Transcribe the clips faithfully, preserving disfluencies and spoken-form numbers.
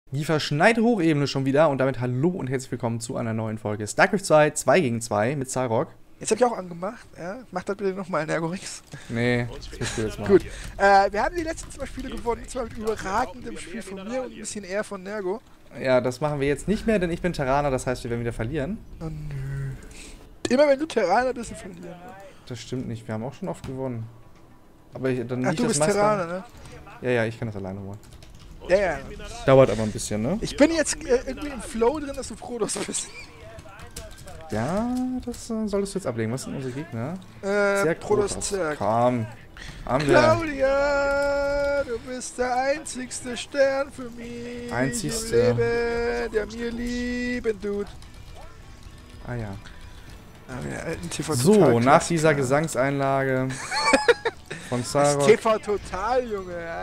Die verschneite Hochebene schon wieder und damit hallo und herzlich willkommen zu einer neuen Folge StarCraft zwei, zwei gegen zwei mit Zarok. Jetzt hab ich auch angemacht, ja. Mach das bitte nochmal, Nergorix. Nee, das musst du jetzt mal. Gut. Äh, wir haben die letzten zwei Spiele gewonnen, zwar mit überragendem Spiel von mir und ein bisschen eher von Nergo. Ja, das machen wir jetzt nicht mehr, denn ich bin Terraner, das heißt, wir werden wieder verlieren. Oh nö. Immer wenn du Terraner bist, dann verlieren wir. Das stimmt nicht, wir haben auch schon oft gewonnen. Aber ich, dann Ach, nicht du das bist Master. Terraner, ne? Ja, ja, ich kann das alleine holen. Ja, ja. Dauert aber ein bisschen, ne? Ich bin jetzt äh, irgendwie im Flow drin, dass du Protoss bist. Ja, das äh, solltest du jetzt ablegen. Was sind unsere Gegner? Äh, Zerg Protoss Protoss. Zerg. Komm. Haben wir. Claudia, du bist der einzigste Stern für mich Einzigste. im Leben, der mir lieben tut. Ah ja. Ah, ja, alten T V So, Total nach dieser Klassiker. Gesangseinlage von Das Zarok T V Total, Junge, ja.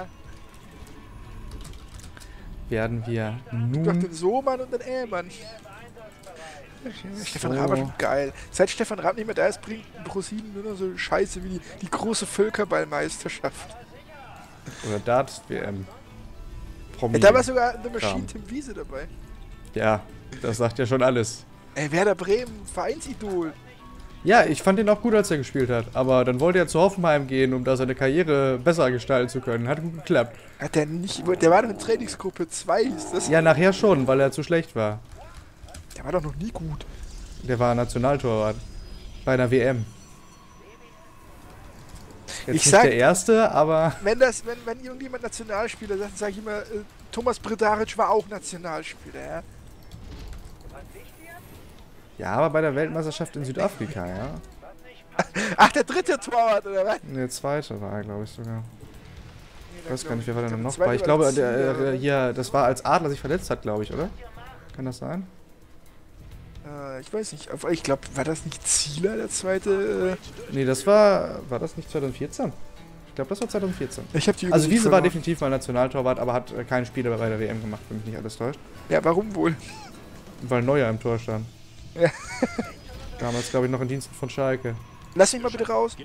werden wir Doch nun... den So-Mann und den Ä-Mann. Stefan So. Raab war schon geil. Seit Stefan Raab nicht mehr da ist, bringt ProSieben nur noch so Scheiße wie die, die große Völkerballmeisterschaft. Oder Dart-W M. Ja, da war sogar The Machine Kram. Tim Wiese dabei. Ja, das sagt ja schon alles. Ey, Werder Bremen, Vereinsidol. Ja, ich fand ihn auch gut, als er gespielt hat. Aber dann wollte er zu Hoffenheim gehen, um da seine Karriere besser gestalten zu können. Hat gut geklappt. Hat der nicht. Der war doch in Trainingsgruppe zwei, hieß das. Ja, nachher schon, weil er zu schlecht war. Der war doch noch nie gut. Der war Nationaltorwart. Bei einer W M. Jetzt Ich nicht sag- der Erste, aber... Wenn das, wenn, wenn irgendjemand Nationalspieler sagt, sag ich immer, äh, Thomas Bredaric war auch Nationalspieler, ja. Ja, aber bei der Weltmeisterschaft in Südafrika, ja. Ach, der dritte Torwart, oder was? Der zweite war er, glaube ich sogar. Ich weiß gar nicht, wer war denn glaub, noch der zweite bei? Ich war glaube, der der, Zieler, äh, hier, das war als Adler sich verletzt hat, glaube ich, oder? Kann das sein? Äh, ich weiß nicht, aber ich glaube, war das nicht Zieler, der zweite? Nee, das war, war das nicht zwanzig vierzehn? Ich glaube, das war zwanzig vierzehn. Äh, ich hab die Also Übersicht Wiese war verloren. definitiv mal Nationaltorwart, aber hat äh, keinen Spieler bei der W M gemacht, wenn mich nicht alles täuscht. Ja, warum wohl? Weil Neuer im Tor stand. Ja. Damals, glaube ich, noch in Diensten von Schalke. Lass mich mal bitte raus.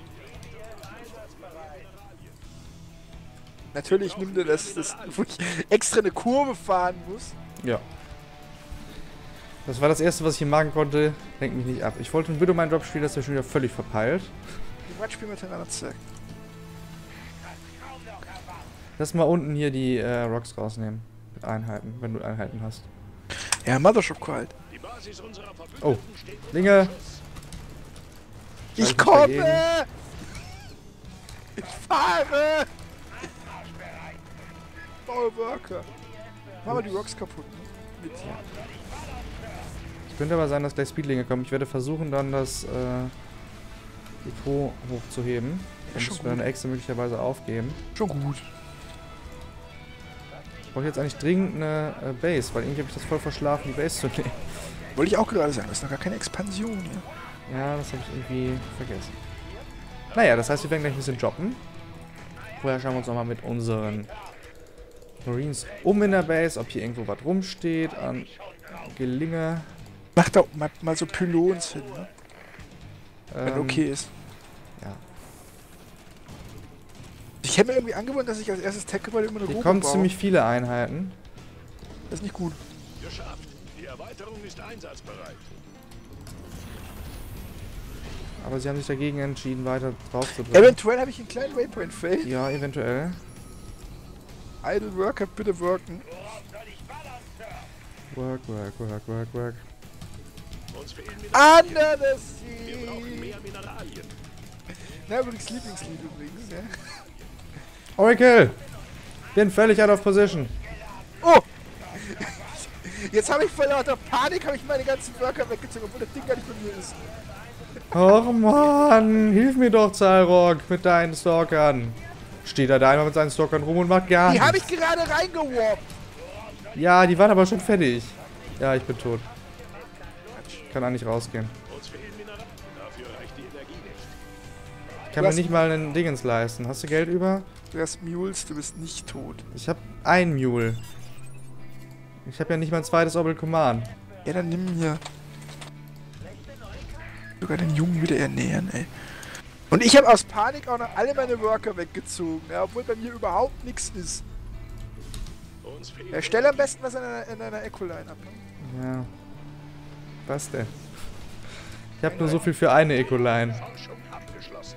Natürlich nimmt er das, das, wo ich extra eine Kurve fahren muss. Ja. Das war das erste, was ich hier machen konnte. Lenk mich nicht ab. Ich wollte einen Widowmine Drop spielen, das ist ja schon wieder völlig verpeilt. Die Match spielen wir Terraner Zerg. Lass mal unten hier die äh, Rocks rausnehmen. Mit Einheiten, wenn du Einheiten hast. Ja, Mothership Call. Oh, Linge! Ich mich komme! dagegen. Ich fahre! Baue Worker. Mach mal die Rocks kaputt. Ne? Mit. Es könnte aber sein, dass gleich Speedlinge kommen. Ich werde versuchen, dann das äh, Depot hochzuheben. Ja, Dann schon müssen wir gut. eine Echse möglicherweise aufgeben. Schon gut. Ich brauche jetzt eigentlich dringend eine äh, Base, weil irgendwie habe ich das voll verschlafen, die Base zu nehmen. Wollte ich auch gerade sagen, das ist noch gar keine Expansion hier. Ja, das habe ich irgendwie vergessen. Naja, das heißt, wir werden gleich ein bisschen jobben. Vorher schauen wir uns nochmal mit unseren Marines um in der Base, ob hier irgendwo was rumsteht an Gelinge. Mach da mal, mal so Pylons hin, ne? Wenn Ähm, okay ist. Ja. Ich hätte mir irgendwie angewöhnt, dass ich als erstes Tech-Gebäude immer eine Hier Robo kommen baue. ziemlich viele Einheiten. Das ist nicht gut. Geschafft. Die Erweiterung ist einsatzbereit. Aber sie haben sich dagegen entschieden, weiter drauf zu drücken. Eventuell habe ich einen kleinen Waypoint-Fail. Ja, eventuell. Idle Worker, bitte worken. Work, work, work, work, work. Uns fehlen Under the Wir brauchen sea. mehr Mineralien. Na, übrigens Lieblingslied übrigens, ja. Oracle! Bin völlig out of position. Oh! Jetzt habe ich vor lauter Panik habe ich meine ganzen Worker weggezogen, obwohl das Ding gar nicht von mir ist. Och Mann, hilf mir doch, Zarok, mit deinen Stalkern. Steht er da einmal mit seinen Stalkern rum und macht gar Die habe nichts. ich gerade reingewarpt. Ja, die waren aber schon fertig. Ja, ich bin tot. Kann auch nicht rausgehen. Uns fehlen Mineralien. Dafür reicht die Energie nicht. Ich kann Du mir hast- nicht mal einen Dingens leisten. Hast du Geld über? Du hast Mules, du bist nicht tot. Ich hab ein Mule. Ich habe ja nicht mal ein zweites Orbital Command. Ja, dann nimm hier. Sogar den Jungen wieder ernähren, ey. Und ich habe aus Panik auch noch alle meine Worker weggezogen, ja, obwohl bei mir überhaupt nichts ist. Uns fehlen Ja, stell am besten was in einer, in einer Eco-Line ab. Ne? Ja. Was denn? Ich habe nur so viel für eine Eco-Line. Forschung abgeschlossen.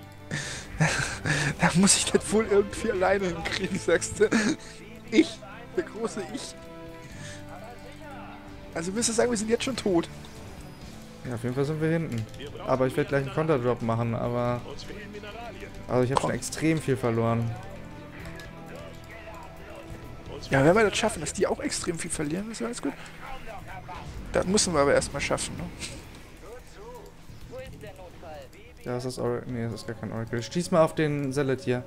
Da muss ich das wohl irgendwie alleine hinkriegen, sagst du. Ich, der große Ich. Also willst du sagen, wir sind jetzt schon tot? Ja, auf jeden Fall sind wir hinten. Aber ich werde gleich einen Counter-Drop machen, aber... Uns fehlen Mineralien. Also ich habe Komm. schon extrem viel verloren. Uns Ja, wenn wir das schaffen, dass die auch extrem viel verlieren, ist ja alles gut. Das müssen wir aber erstmal schaffen, ne? Wo ist der Notfall? Ja, ist das Oracle? Nee, das ist gar kein Oracle. Schieß mal auf den Zealot hier.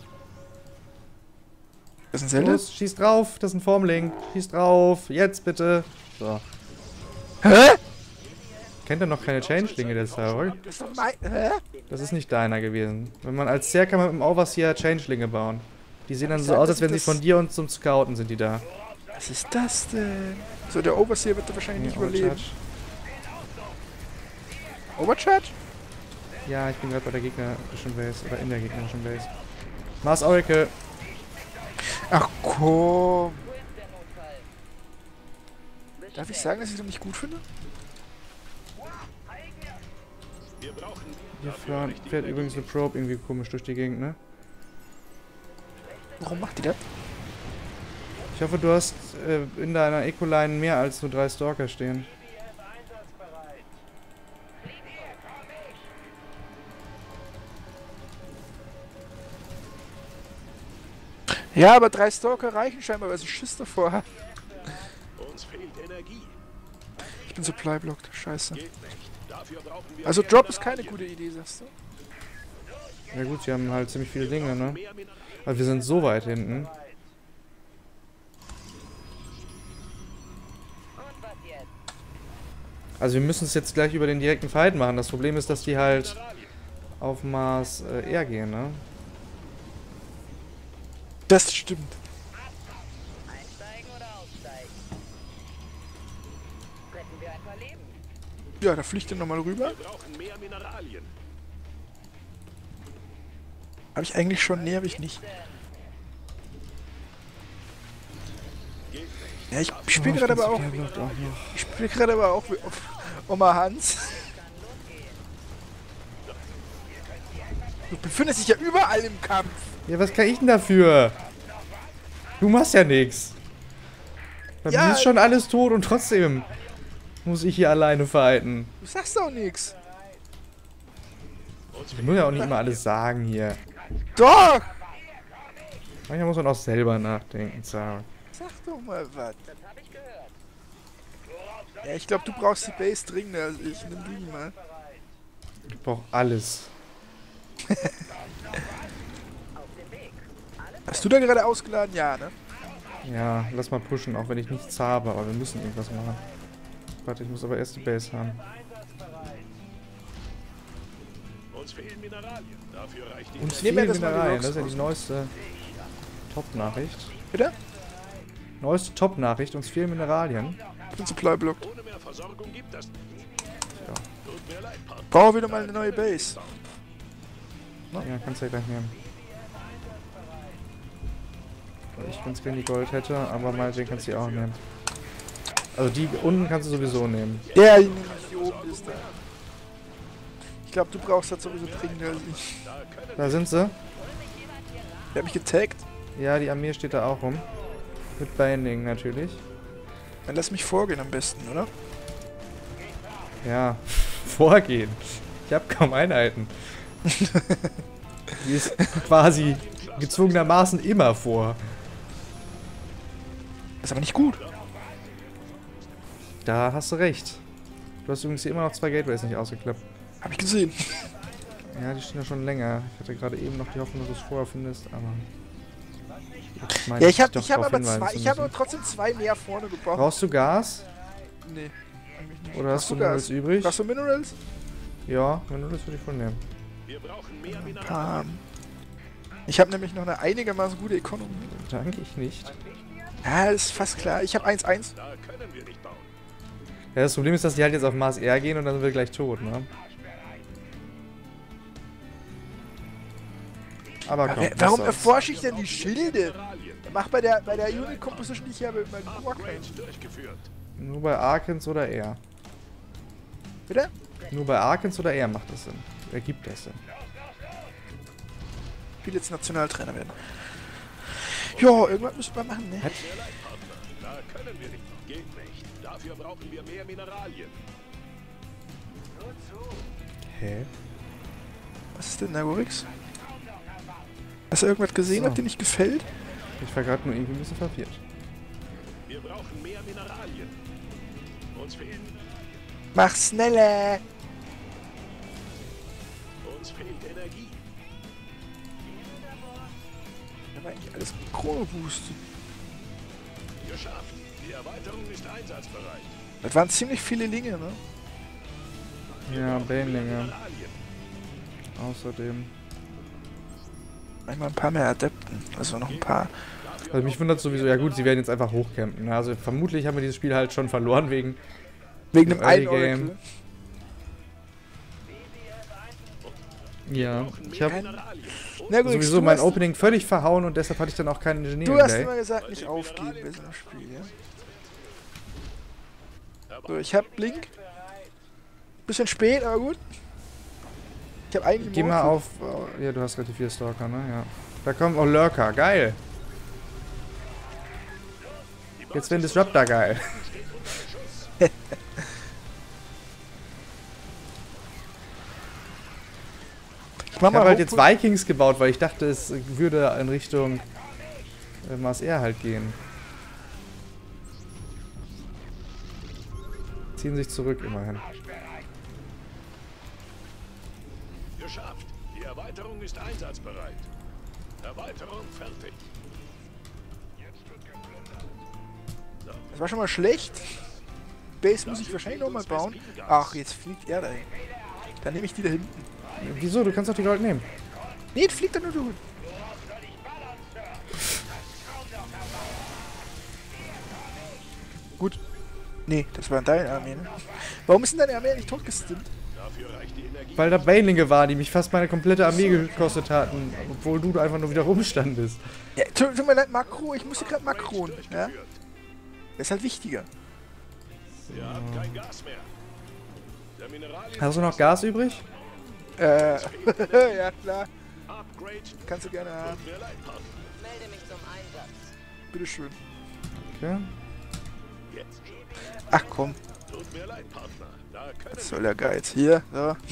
Das ist ein Zelda? Los, schieß drauf, das ist ein Formling. Schieß drauf, jetzt bitte. So. Hä? Kennt ihr noch keine Changelinge, der Starrock? Das ist doch mein... Hä? Das ist nicht deiner gewesen. Wenn man als Seer kann man mit dem Overseer Changelinge bauen. Die sehen dann so sag, aus, dass als wenn sie das- von dir und zum Scouten sind die da. Was ist das denn? So, der Overseer wird da wahrscheinlich nicht überleben. Overcharge. Overcharge? Ja, ich bin gerade bei der gegnerischen Base. Oder in der gegnerischen Base. Mars Oracle. Ach komm. Wo ist der Notfall? Darf ich sagen, dass ich das nicht gut finde? Wir brauchen Hier dafür fahren, richtig fährt Energie. übrigens eine Probe irgendwie komisch durch die Gegend, ne? Warum macht die das? Ich hoffe, du hast äh, in deiner Eco-Line mehr als nur drei Stalker stehen. Ja, aber drei Stalker reichen scheinbar, weil sie Schiss davor haben. Uns fehlt Energie. Ich bin supply-blocked. Scheiße. Geht nicht. Dafür brauchen wir Also mehr Drop ist keine Mineralien. gute Idee, sagst du? Ja gut, sie haben halt ziemlich viele Dinge, ne? Mehr Mineralien. Aber wir sind so weit hinten. Und was jetzt? Also wir müssen es jetzt gleich über den direkten Fight machen. Das Problem ist, dass die halt auf Mars äh, R gehen, ne? Das stimmt. Einsteigen oder aussteigen? Retten wir ein paar Leben. Ja, da fliegt er nochmal rüber. Wir brauchen mehr Mineralien. Habe ich eigentlich schon? Nee, habe ich nicht. Geht nicht. Ja, ich spiele gerade aber auch. Ich spiele gerade aber auch wie auf Oma Hans. Du befindest dich ja überall im Kampf. Ja, was kann ich denn dafür? Du machst ja nichts. Bei Ja, mir ist schon alles tot und trotzdem muss ich hier alleine fighten. Du sagst doch nichts. Uns Ich muss ja auch nicht immer alles sagen hier. Doch! Manchmal muss man auch selber nachdenken, sagen. Sag doch mal was. Das habe ich gehört. Ja, ich glaube, du brauchst die Base dringender als ich. Nimm die mal. Ich brauch alles. Auf dem Weg. Hast du da gerade ausgeladen? Ja, ne? Ja, lass mal pushen, auch wenn ich nichts habe, aber wir müssen irgendwas machen. Warte, ich muss aber erst die Base haben. Uns fehlen Mineralien. Dafür reicht die Uns nehm mir fehlen das mal die Mineralien, Rocks das ist ja die raus. neueste Top-Nachricht. Bitte? Neueste Top-Nachricht, uns fehlen Mineralien. Ich bin supply-blocked. Ohne mehr Versorgung gibt das nicht. Ja. Tut mir leid, Partner. Brauche wieder mal eine neue Base. Ja, kannst du ja gleich nehmen. Ich ganz gerne die Gold hätte, aber meinetwegen kannst du die auch nehmen. Also die unten kannst du sowieso nehmen. Der hier oben ist da. Ich glaube, du brauchst das sowieso dringender als ich. Da sind sie. Der hat mich getaggt. Ja, die Armee steht da auch rum. Mit Binding natürlich. Dann lass mich vorgehen am besten, oder? Ja, vorgehen. Ich habe kaum Einheiten. Die ist quasi gezwungenermaßen immer vor. Ist aber nicht gut. Da hast du recht. Du hast übrigens hier immer noch zwei Gateways nicht ausgeklappt. Hab ich gesehen. Ja, die stehen ja schon länger. Ich hatte gerade eben noch die Hoffnung, dass du es vorher findest, aber... Jetzt meine Ja, ich habe dich ich doch hab darauf aber hinweisen zwei, zu ich habe müssen. aber trotzdem zwei mehr vorne gebraucht. Brauchst du Gas? Nee, eigentlich nicht. Oder hast du Gas? Minerals übrig? Brauchst du Minerals? Ja, Minerals würde ich voll nehmen. Wir brauchen mehr Mineralien. Pam. Ich habe nämlich noch eine einigermaßen gute Economy. Danke ich nicht. Ja, ist fast klar. Ich habe eins eins. Da können wir nicht bauen. Ja, das Problem ist, dass die halt jetzt auf Mars R gehen und dann sind wir gleich tot, ne? Aber komm, Wer- Warum was soll's. erforsche ich denn die Schilde? Mineralien. mach bei der bei der Unit Composition, die ich habe, immer nur Upgrade keinen. durchgeführt. Nur bei Arkans oder er. Bitte? Nur bei Arkans oder er macht das Sinn. Ergibt das Sinn. Ich will jetzt Nationaltrainer werden. Ja, irgendwas müssen wir machen, ne? Mehr Leitpartner. Da können wir nicht. Geht nicht. Dafür brauchen wir mehr Mineralien. Hä? Was ist denn, Nagorix? Hast du irgendwas gesehen, So. was dir nicht gefällt? Ich war gerade nur irgendwie ein bisschen verwirrt. Wir brauchen mehr Mineralien. Uns fehlen, Mach schneller! uns fehlt Energie. Da war eigentlich alles mit Krone boostet. Geschafft. Die Erweiterung ist einsatzbereit. Das waren ziemlich viele Linge, ne? Ja, Banelinge. Mineralien. Außerdem. Einmal ein paar mehr Adepten. Also noch ein paar. Also mich wundert sowieso, ja gut, sie werden jetzt einfach hochcampen. ne? Also vermutlich haben wir dieses Spiel halt schon verloren wegen Wegen dem Early einen Game. Oracle. Ja, ich habe Mineralien. Na gut, sowieso du mein hast, Opening völlig verhauen und deshalb hatte ich dann auch keinen Engineering Du hast Day. immer gesagt, nicht aufgeben bei so einem Spiel, ja? So, ich hab Blink. Bisschen spät, aber gut. Ich hab eigentlich Geh mal auf. Ja, du hast relativ viele Stalker, ne? Ja. Da kommen auch Lurker, geil. Jetzt werden Disruptor geil. Ich mach Ich habe mal halt jetzt Hochput- Vikings gebaut, weil ich dachte, es würde in Richtung äh, Mars Air halt gehen. Ziehen sich zurück immerhin. Geschafft. Die Erweiterung ist einsatzbereit. Erweiterung fertig. Das war schon mal schlecht. Base muss ich wahrscheinlich noch mal bauen. Ach, jetzt fliegt er dahin. Dann nehme ich die da hinten. Wieso? Du kannst doch die Gold nehmen. Nee, die fliegt da nur durch. Gut. Nee, das war deine Armee, ne? Warum ist denn deine Armee nicht totgestimmt? Dafür reicht die Energie. Weil da Banelinge waren, die mich fast meine komplette Armee gekostet hatten, obwohl du einfach nur wieder rumstandest. Ja, tut, tut mir leid, Makro. Ich musste gerade Makron. Ja? Das ist halt wichtiger. Wir haben kein Gas mehr. Der Mineralien Hast du noch Gas übrig? Äh, ja klar. Upgrade. Kannst du gerne haben. Tut mir leid, Partner. Melde mich zum Einsatz. Bitteschön. Okay. Jetzt schon. Ach komm, Tut mir leid, Partner. Da können was soll der Geiz? Hier, so. Nö,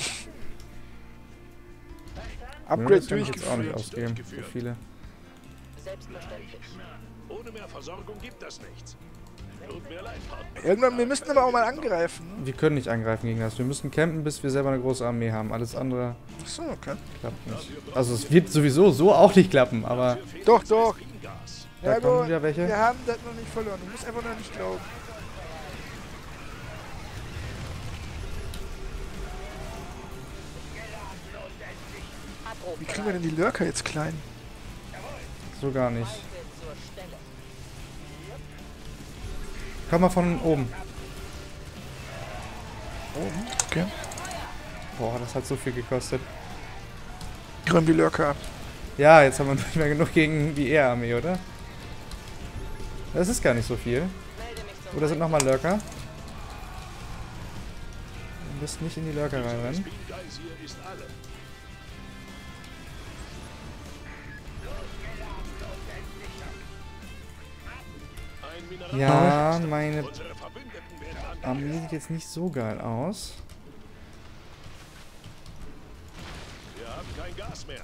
Upgrade das kann ich jetzt auch nicht durchgeführt. ausgeben. So viele. Selbstverständlich. wir. Ohne mehr Versorgung gibt das nichts. Tut mir leid, Partner. Irgendwann, wir müssten aber auch mal angreifen. Ne? Wir können nicht angreifen gegen das. Wir müssen campen, bis wir selber eine große Armee haben. Alles andere Achso, okay. klappt nicht. Also es wird sowieso so auch nicht klappen, aber Dafür fehlt Doch, uns doch. das Ringas. da Ja, kommen gut, wieder welche. wir haben das noch nicht verloren. Du musst einfach noch nicht glauben. Abruf. Wie kriegen wir denn die Lurker jetzt klein? So gar nicht. Zur Stelle. Komm mal von oben. Okay. Boah, das hat so viel gekostet. Räumen die Lurker ab. Ja, jetzt haben wir nicht mehr genug gegen die Air-Armee, oder? Das ist gar nicht so viel. Melde mich zum Oder sind nochmal Lurker? Du müsst nicht in die Lurker reinrennen. Speedgeist hier ist alle. Ein Mineral. Ja, meine Unsere Verbündeten werden Armee angegriffen. sieht jetzt nicht so geil aus. Wir haben kein Gas mehr.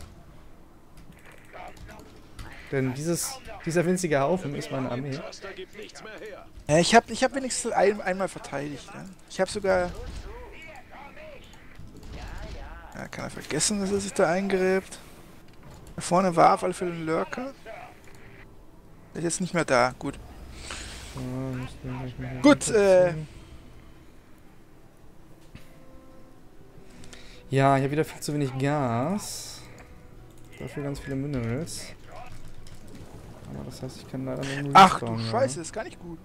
Denn dieses, dieser winzige Haufen ist meine Armee. Cluster gibt nichts mehr her. Ja, ich habe ich hab wenigstens ein, einmal verteidigt. Ne? Ich habe sogar... Ja, kann er vergessen, dass er sich da eingräbt. Da vorne war auf alle Fälle ein Lurker. Der ist jetzt nicht mehr da. Gut. So, müssen wir gleich mal hier Gut, äh... runterziehen. Ja, ich habe wieder viel zu wenig Gas. Dafür ganz viele Minerals. Aber das heißt, ich kann leider nur Ach du respawnen, ja. Scheiße, das ist gar nicht gut.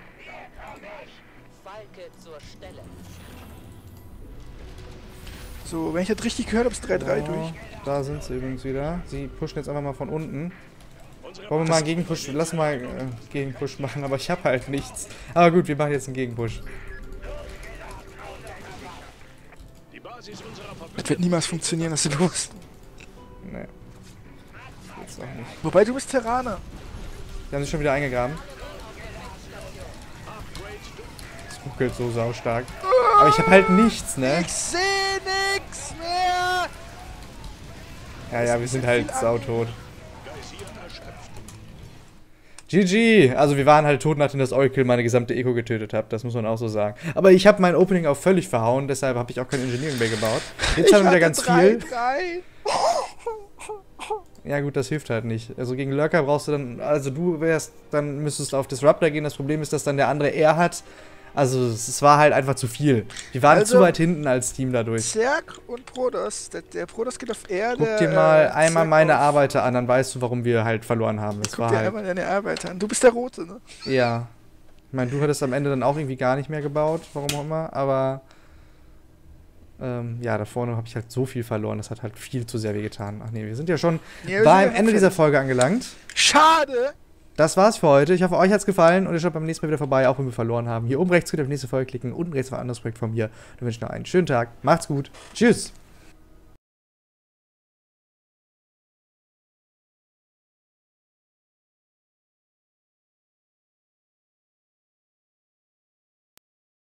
Falke zur Stelle. So, wenn ich das richtig gehört habe, ist drei drei Oh, durch. da sind sie übrigens wieder. Sie pushen jetzt einfach mal von unten. Wollen wir mal einen Gegenpush? Lass mal äh, Gegenpush machen, aber ich habe halt nichts. Aber gut, wir machen jetzt einen Gegenpush. Die Basis unserer Das wird Verbündeten. niemals funktionieren, hast du gewusst. Nee. Jetzt auch nicht. Wobei, du bist Terraner. Die haben sich schon wieder eingegraben. Es ruckelt so saustark. Aber ich habe halt nichts, ne? Ich sehe nix mehr! Ja, ja, wir sind halt sautot. Geysir erschöpft. G G! Also wir waren halt tot, nachdem das Oracle meine gesamte Eco getötet hat. Das muss man auch so sagen. Aber ich habe mein Opening auch völlig verhauen, deshalb habe ich auch kein Engineering mehr gebaut. Jetzt haben wir wieder ganz viel. drei. Ja gut, das hilft halt nicht. Also gegen Lurker brauchst du dann, also du wärst, dann müsstest du auf Disruptor gehen. Das Problem ist, dass dann der andere R hat. Also es war halt einfach zu viel. Wir waren Also, zu weit hinten als Team dadurch. Zerg und Protoss. Der, der Protoss geht auf R. Guck der, dir mal äh, einmal Zerg meine auf- Arbeiter an, dann weißt du, warum wir halt verloren haben. Es Guck war dir halt, einmal deine Arbeit an. Du bist der Rote, ne? ja. Ich meine, du hattest am Ende dann auch irgendwie gar nicht mehr gebaut, warum auch immer, aber ähm, ja, da vorne habe ich halt so viel verloren, das hat halt viel zu sehr wehgetan. Ach nee, wir sind ja schon Ja, wir beim sind ja Ende fertig. dieser Folge angelangt. Schade! Das war's für heute. Ich hoffe, euch hat's gefallen und ihr schaut beim nächsten Mal wieder vorbei, auch wenn wir verloren haben. Hier oben rechts könnt ihr auf die nächste Folge klicken, unten rechts auf ein anderes Projekt von mir. Dann wünsche ich noch einen schönen Tag. Macht's gut. Tschüss.